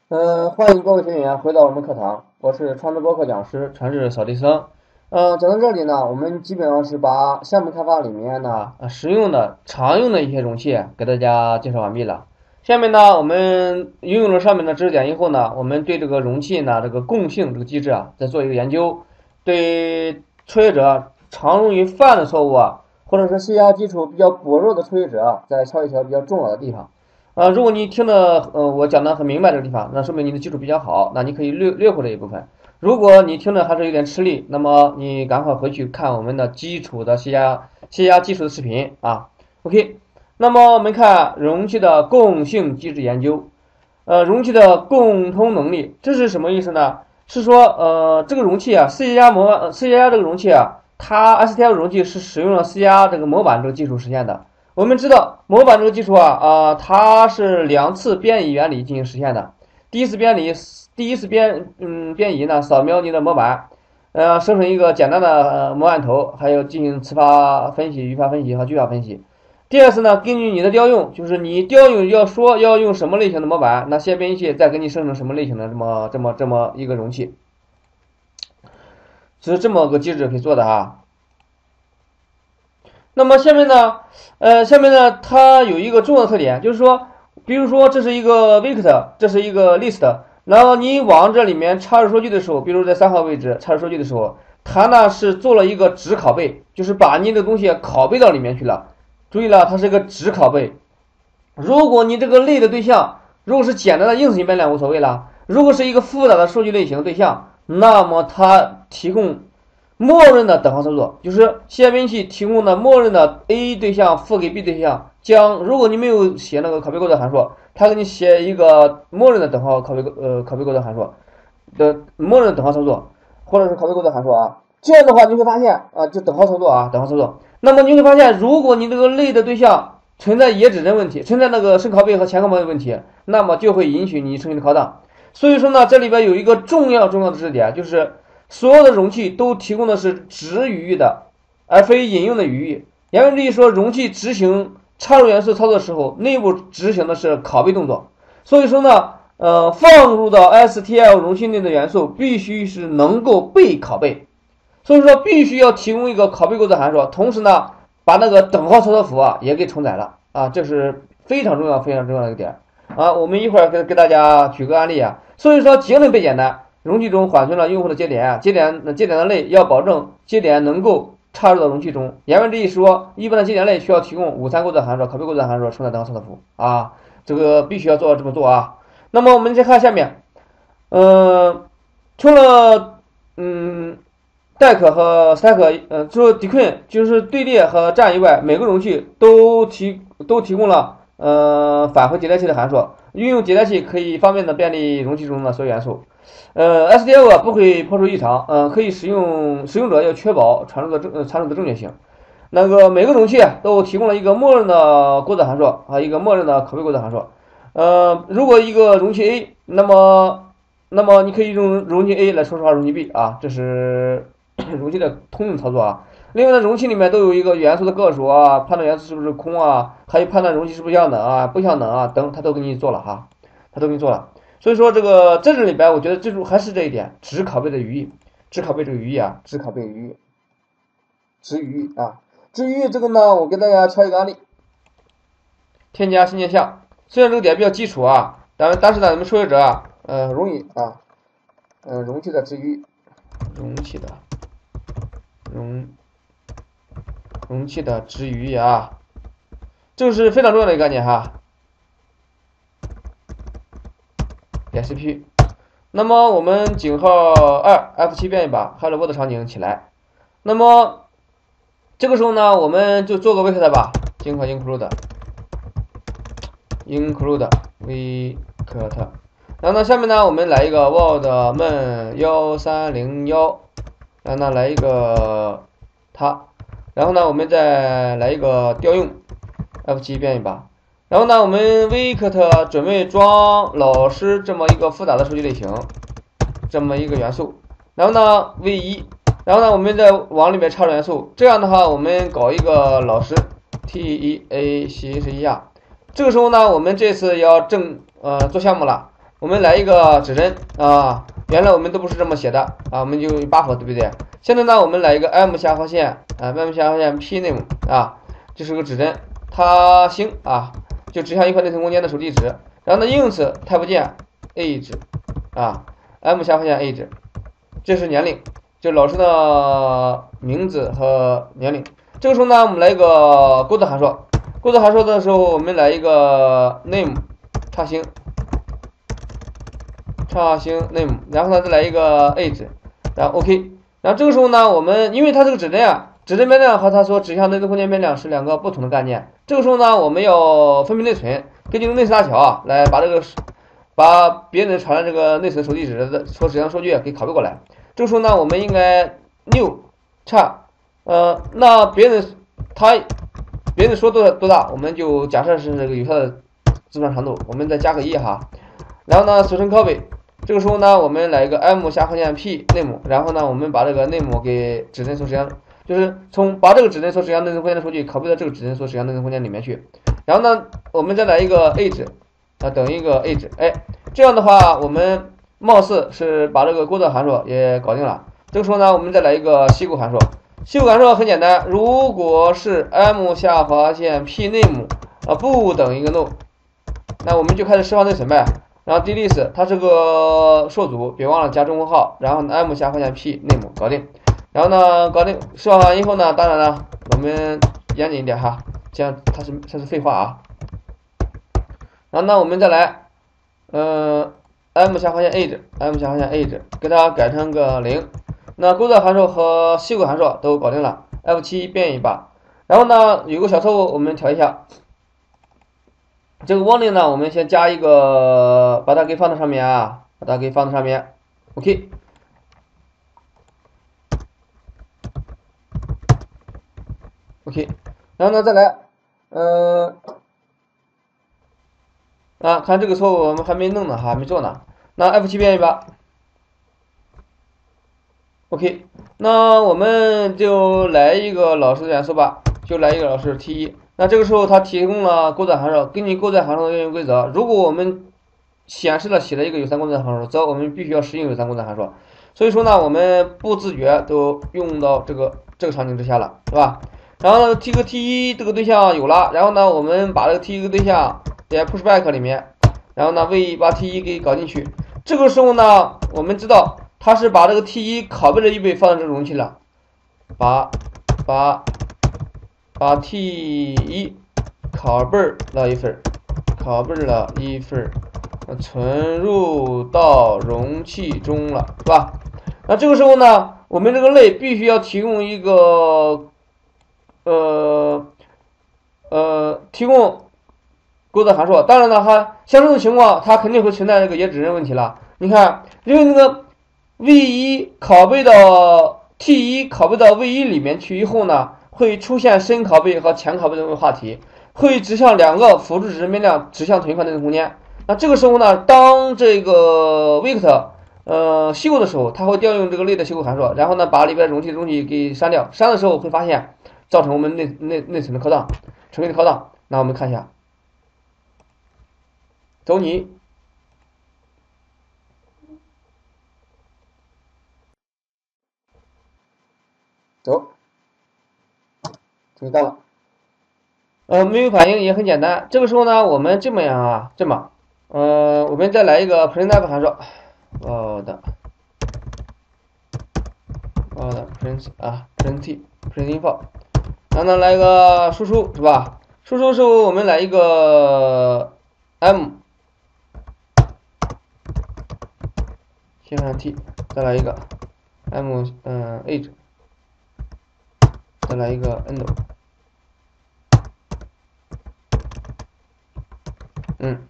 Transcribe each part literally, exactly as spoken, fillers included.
嗯，欢迎各位学员回到我们课堂，我是创智播课讲师传世扫地僧。嗯，讲到这里呢，我们基本上是把项目开发里面呢呃实用的、常用的一些容器给大家介绍完毕了。下面呢，我们运用了上面的知识点以后呢，我们对这个容器呢这个共性这个机制啊，再做一个研究，对初学者常容易犯的错误啊，或者是气压基础比较薄弱的初学者啊，再敲一敲比较重要的地方。啊，如果你听的呃我讲的很明白这个地方，那说明你的基础比较好，那你可以略略过这一部分。如果你听的还是有点吃力，那么你赶快回去看我们的基础的气压气压基础的视频啊。OK，那么我们看容器的共性机制研究，呃，容器的共通能力，这是什么意思呢？是说呃这个容器啊，C 加模呃 C 加这个容器啊，它 S T L 容器是使用了 C 加这个模板这个技术实现的。我们知道模板这个技术啊，啊、呃，它是两次编译原理进行实现的。第一次编理，第一次编嗯编译呢，扫描你的模板，呃，生成一个简单的呃模案头，还有进行词法分析、语法分析和句法分析。第二次呢，根据你的调用，就是你调用要说要用什么类型的模板，那先编译器再给你生成什么类型的这么这么这么一个容器，是这么个机制可以做的哈。那么下面呢，呃，下面呢，它有一个重要的特点，就是说，比如说这是一个 vector，这是一个 list，然后你往这里面插入数据的时候，比如在三号位置插入数据的时候，它呢是做了一个直拷贝，就是把你的东西拷贝到里面去了。注意了，它是一个直拷贝。如果你这个类的对象如果是简单的硬性变量无所谓了，如果是一个复杂的数据类型对象，那么它提供默认的等号操作，就是写编器提供的默认的 A 对象付给 B 对象，将如果你没有写那个拷贝构造函数，它给你写一个默认的等号拷贝呃拷贝构造函数的默认等号操作，或者是拷贝构造函数啊。这样的话你会发现啊，就等号操作啊，等号操作。那么你会发现，如果你这个类的对象存在野指针问题，存在那个深拷贝和前拷贝问题，那么就会允许你重新的拷档。所以说呢，这里边有一个重要重要的知识点，就是所有的容器都提供的是直语义的，而非引用的语义。言外之意说，容器执行插入元素操作的时候，内部执行的是拷贝动作。所以说呢，呃，放入到 S T L 容器内的元素必须是能够被拷贝。所以说必须要提供一个拷贝构造函数，同时呢，把那个等号操作符啊也给承载了啊，这是非常重要非常重要的一个点啊。我们一会儿给给大家举个案例啊。所以说节能倍简单，容器中缓存了用户的节点，节点节点的类要保证节点能够插入到容器中。言外之意说，一般的节点类需要提供午餐构造函数、拷贝构造函数承载等号操作符啊，这个必须要做这么做啊。那么我们再看下面，嗯，除了嗯。deck 和 stack， 呃，除了 decline 就是队列和站以外，每个容器都提都提供了呃返回迭代器的函数。运用迭代器可以方便的便利容器中的所有元素。呃 ，S T L 啊不会抛出异常，呃，可以使用使用者要确保传输的正呃传输的正确性。那个每个容器都提供了一个默认的构造函数啊，一个默认的拷贝构造函数。呃，如果一个容器 A， 那么那么你可以用容器 A 来说实话容器 B 啊，这是容器的通用操作啊。另外呢，容器里面都有一个元素的个数啊，判断元素是不是空啊，还有判断容器是不是相等啊、不相等啊等，它都给你做了哈，它都给你做了。所以说这个在这里边，我觉得记住还是这一点，只拷贝的语义，只拷贝这个语义啊，只拷贝语义，只语义啊。至于这个呢，我给大家敲一个案例，添加新键项。虽然这个点比较基础啊，但但是呢，你们初学者啊，呃，容易啊，嗯、呃，容器的至于容器的容容器的值语义啊，这个是非常重要的一个概念哈。点 C P， 那么我们井号二 F 七 变一把 Hello World 场景起来。那么这个时候呢，我们就做个 vector 吧，井号 include include vector。然后呢，下面呢，我们来一个 world main 一三零一，然后呢，来一个它，然后呢，我们再来一个调用 F 七 变一把。然后呢，我们 vector 准备装老师这么一个复杂的数据类型，这么一个元素。然后呢 v 一，然后呢，我们再往里面插入元素。这样的话，我们搞一个老师 t 一 a 西是一样。这个时候呢，我们这次要正呃做项目了。 我们来一个指针啊，原来我们都不是这么写的啊，我们就 buff 对不对？现在呢，我们来一个 m 下划线啊 ，m 下划线 p name 啊，这是个指针，它行啊，就指向一块内存空间的手地址。然后呢，应用词 type 键 age 啊 ，m 下划线 age， 这是年龄，就老师的名字和年龄。这个时候呢，我们来一个钩子函数，钩子函数的时候，我们来一个 name 叉星。叉星 name， 然后呢再来一个 age， 然后 OK， 然后这个时候呢，我们因为它这个指针啊，指针变量和它所指向内存空间变量是两个不同的概念。这个时候呢，我们要分配内存，根据内存大小啊，来把这个把别人传的这个内存手地址的所指向数据给拷贝过来。这个时候呢，我们应该 new 叉，呃，那别人他别人说多多大，我们就假设是这个有效的字段长度，我们再加个一哈。然后呢，俗称 copy， 这个时候呢，我们来一个 m 下划线 p name， 然后呢，我们把这个 name 给指针所指向，就是从把这个指针所指向内存空间的数据拷贝到这个指针所指向内存空间里面去。然后呢，我们再来一个 age， 啊，等于一个 age， 哎，这样的话，我们貌似是把这个钩子函数也搞定了。这个时候呢，我们再来一个西钩函数，西钩函数很简单，如果是 m 下划线 p name 啊不等于一个 no， 那我们就开始释放内存呗。然后 delete 它是个硕组，别忘了加中括号，然后呢 m 下划线 p name 搞定，然后呢搞定释放完以后呢，当然了，我们严谨一点哈，这样它是它是废话啊。然后呢我们再来，呃 m 下划线 age m 下划线 age 给它改成个零，那钩子函数和西钩函数都搞定了 ，F 七 变一把，然后呢有个小错误，我们调一下。这个 warning 呢，我们先加一个，把它给放在上面啊，把它给放在上面 ，OK， OK， 然后呢再来，嗯、呃，啊，看这个错误我们还没弄呢哈，还没做呢，那 F 七 变一把 ，OK， 那我们就来一个老师的元素吧，就来一个老师 T 一。那这个时候它提供了钩子函数，根据钩子函数的运用规则，如果我们显示了写了一个有三钩子函数，则我们必须要使用有三钩子函数。所以说呢，我们不自觉都用到这个这个场景之下了，是吧？然后呢 ，T 个 T 一这个对象有了，然后呢，我们把这个 T 一个对象点 pushback 里面，然后呢为把 T 一给搞进去。这个时候呢，我们知道它是把这个 T 一拷贝的一倍放在这个容器了，把把。把 T 一拷贝了一份，拷贝了一份，存入到容器中了，是吧？那这个时候呢，我们这个类必须要提供一个，呃呃，提供钩子函数。当然了，它像这种情况，它肯定会存在这个野指针问题了。你看，因为那个 v 一拷贝到 T 一拷贝到 v 一里面去以后呢，会出现深拷贝和浅拷贝的话题，会指向两个辅助指针变量指向同一块内存空间。那这个时候呢，当这个 Vect 呃西钩的时候，它会调用这个类的西钩函数，然后呢把里边的容器容器给删掉。删的时候会发现造成我们内内内存的拷档，成为的拷档。那我们看一下，走你。走，终于到了。呃，没有反应也很简单。这个时候呢，我们这么样啊，这么，呃，我们再来一个 printf 函数，好的，好的 print 啊 print print info， 然后呢来一个输出是吧？输出的时候我们来一个 m 先看 t， 再来一个 m 嗯 age， 再来一个 end。嗯，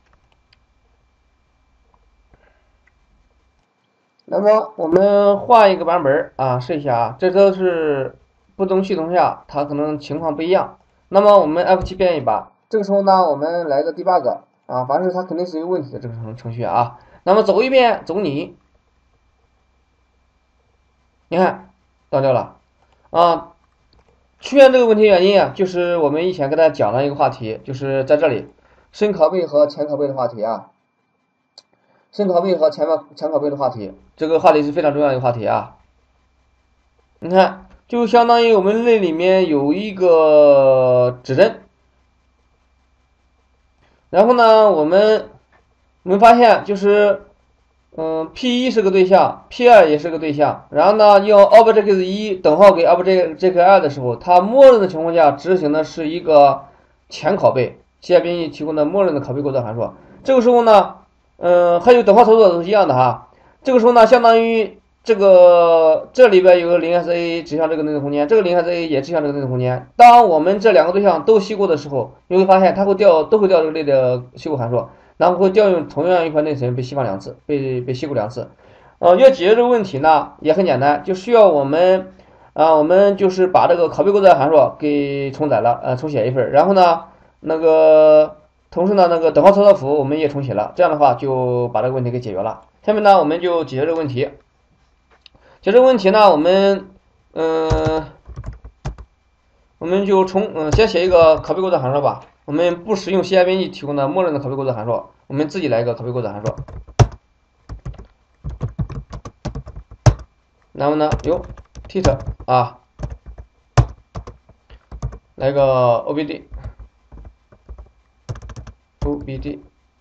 那么我们换一个版本啊，试一下啊，这都是不同系统下它可能情况不一样。那么我们 F 七 变一把，这个时候呢，我们来个 debug 啊，凡是它肯定是有问题的这个程程序啊。那么走一遍，走你，你看到掉了啊。出现这个问题原因啊，就是我们以前跟大家讲了一个话题，就是在这里深拷贝和浅拷贝的话题啊。 深拷贝和前面前拷贝的话题，这个话题是非常重要的一个话题啊。你看，就相当于我们那里面有一个指针，然后呢，我们我们发现就是，嗯 ，P 一是个对象 ，P 二也是个对象，然后呢，用 object 一等号给 object 二的时候，它默认的情况下执行的是一个前拷贝。C 加编译提供的默认的拷贝构造函数。这个时候呢，嗯，还有等号操作都是一样的哈。这个时候呢，相当于这个这里边有个零 S A 指向这个内存空间，这个零 S A 也指向这个内存空间。当我们这两个对象都吸过的时候，你会发现它会调都会调这个类的吸过函数，然后会调用同样一块内存被吸放两次，被被吸过两次。呃，要解决这个问题呢，也很简单，就需要我们啊、呃，我们就是把这个拷贝构造函数给重载了，呃，重写一份，然后呢。那个，同时呢，那个等号操作符我们也重写了，这样的话就把这个问题给解决了。下面呢，我们就解决这个问题。解决这个问题呢，我们，嗯、呃，我们就重，嗯、呃，先写一个拷贝构造函数吧。我们不使用 C 加编译提供的默认的拷贝构造函数，我们自己来一个拷贝构造函数。然后呢，有 teach 啊，来个 obj。obj，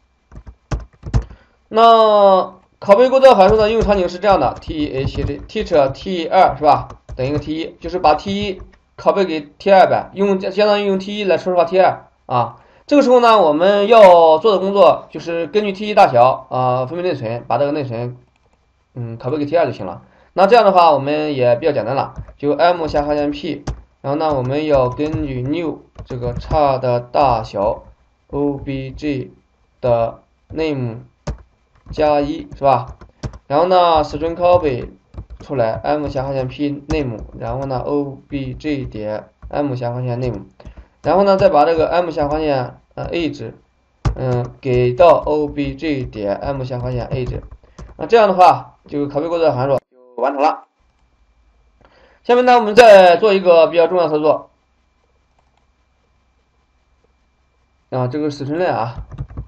那拷贝构造函数的应用场景是这样的 ：teach teach t 二是吧？等于一个 t 一，就是把 t 一拷贝给 t 二呗，用相当于用 t 一来抽实化 t 二啊。这个时候呢，我们要做的工作就是根据 t 一大小啊，分配内存，把这个内存嗯拷贝给 t 二就行了。那这样的话，我们也比较简单了，就 m 下划线 p， 然后呢，我们要根据 new 这个差的大小。obj 的 name 加一是吧？然后呢 string copy 出来 m 下划线 p name， 然后呢 obj 点 m 下划线 name， 然后呢再把这个 m 下划线呃 age 嗯给到 obj 点 m 下划线 age， 那这样的话就拷贝构造函数就完成了。下面呢我们再做一个比较重要的操作。啊，这个是死存链啊。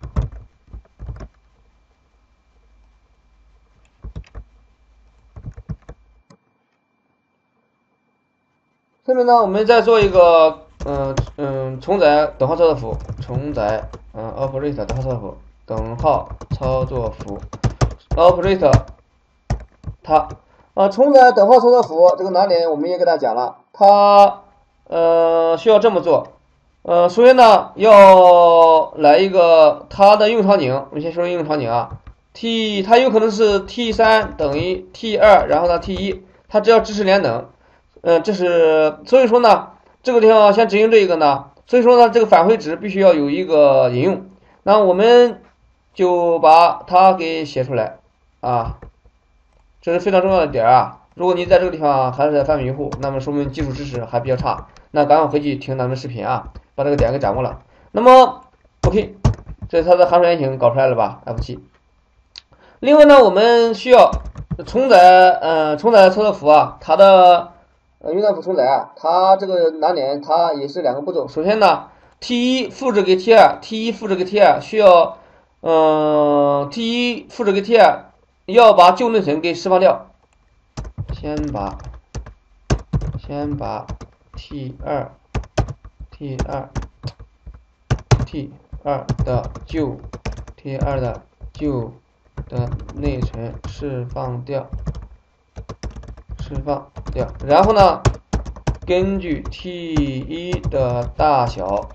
下面呢，我们再做一个，嗯嗯，重载等号操作符，重载，嗯 ，operate 等号操作符，等号操作符 ，operate 它，啊，重载等号操作符这个哪里我们也给大家讲了，它，呃，需要这么做。呃，首先呢，要来一个它的应用场景，我们先说应用场景啊 ，t 它有可能是 t 三等于 t 二，然后呢 t 一，它只要支持连等，嗯、呃，这是所以说呢，这个地方先执行这个呢，所以说呢，这个返回值必须要有一个引用，那我们就把它给写出来啊，这是非常重要的点啊。如果你在这个地方还是在犯迷糊，那么说明基础知识还比较差，那赶快回去听咱们视频啊。把这个点给掌握了，那么 OK， 这是它的函数原型搞出来了吧 ？F 七。另外呢，我们需要重载，呃，重载操作符啊，它的呃云端符重载啊，它这个难点它也是两个步骤。首先呢 ，T 一复制给 T 二 ，T 一复制给 T 二需要，嗯、呃、，T 一复制给 T 二要把旧内存给释放掉，先把先把 T 二。T 二 T 二的旧 T 二的旧的内存释放掉，释放掉。然后呢，根据 T 一的大小，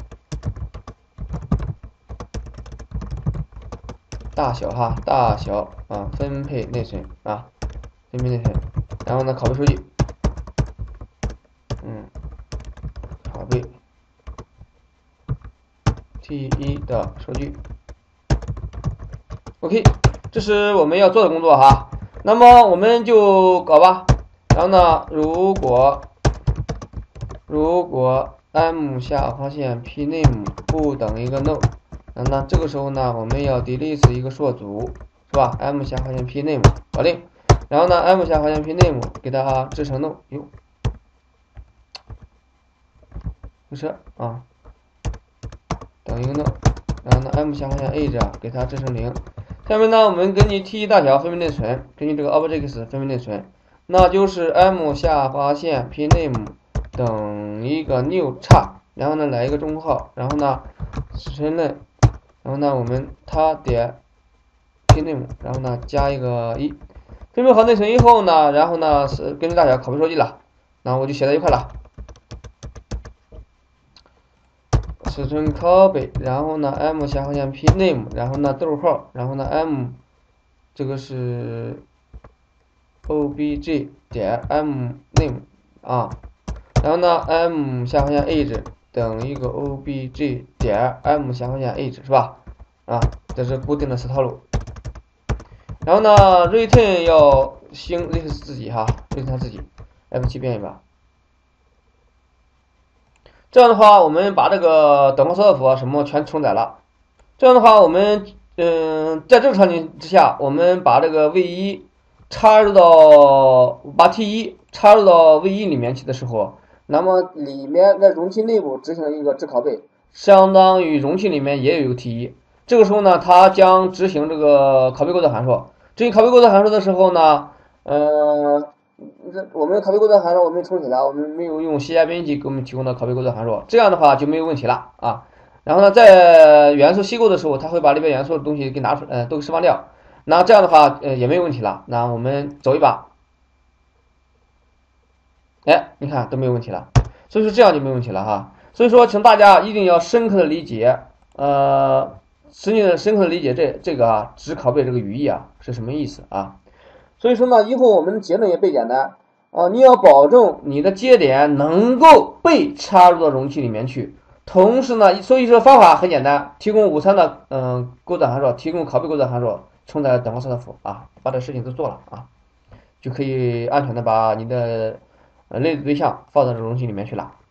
大小哈，大小啊，分配内存啊，分配内存。然后呢，拷贝数据，嗯，拷贝。T 一的数据 ，OK， 这是我们要做的工作哈。那么我们就搞吧。然后呢，如果如果 m 下划线 p name 不等于一个 no， 那那这个时候呢，我们要 delete 一个硕组，是吧 ？m 下划线 p name 搞定。然后呢 ，m 下划线 p name 给它制成 no， 哟，就是啊。等于 no， 然后呢 m 下划线 age 给它制成零， 下面呢，我们根据 T 大小分别内存，根据这个 objects 分别内存，那就是 m 下划线 pname 等一个 new 叉，然后呢来一个中括号，然后呢承认，然后呢我们它点 pname， 然后呢加一个一，分配好内存以后呢，然后呢是根据大小拷贝数据了，然后我就写在一块了。尺寸拷贝，然后呢 m 下划线 pname， 然后呢逗号，然后呢 m 这个是 obj 点 mname 啊，然后呢 m 下划线 age 等一个 obj 点 m 下划线 age 是吧？啊，这是固定的思套路。然后呢 return 要兴 return 自己哈 ，return 它自己 F 七 变一吧。这样的话，我们把这个等号设符啊什么全承载了。这样的话，我们嗯，在这个场景之下，我们把这个 v 一插入到把 T 一插入到 v 一里面去的时候，那么里面在容器内部执行一个值拷贝，相当于容器里面也有一个 T 一。这个时候呢，它将执行这个拷贝构造函数。执行拷贝构造函数的时候呢，呃。这我们拷贝构造函数我们重写了，我们没有用 C 加编辑给我们提供的拷贝构造函数，这样的话就没有问题了啊。然后呢，在元素吸购的时候，它会把里边元素的东西给拿出，呃，都给释放掉。那这样的话，呃，也没有问题了。那我们走一把，哎，你看都没有问题了。所以说这样就没有问题了哈。所以说，请大家一定要深刻的理解，呃，深刻的深刻的理解这这个啊，值拷贝这个语义啊是什么意思啊？所以说呢，以后我们节点也倍简单啊，你要保证你的节点能够被插入到容器里面去。同时呢，所以说方法很简单，提供午餐的嗯、呃、构造函数，提供拷贝构造函数，承载等号色符啊，把这事情都做了啊，就可以安全的把你的呃类子对象放到容器里面去了。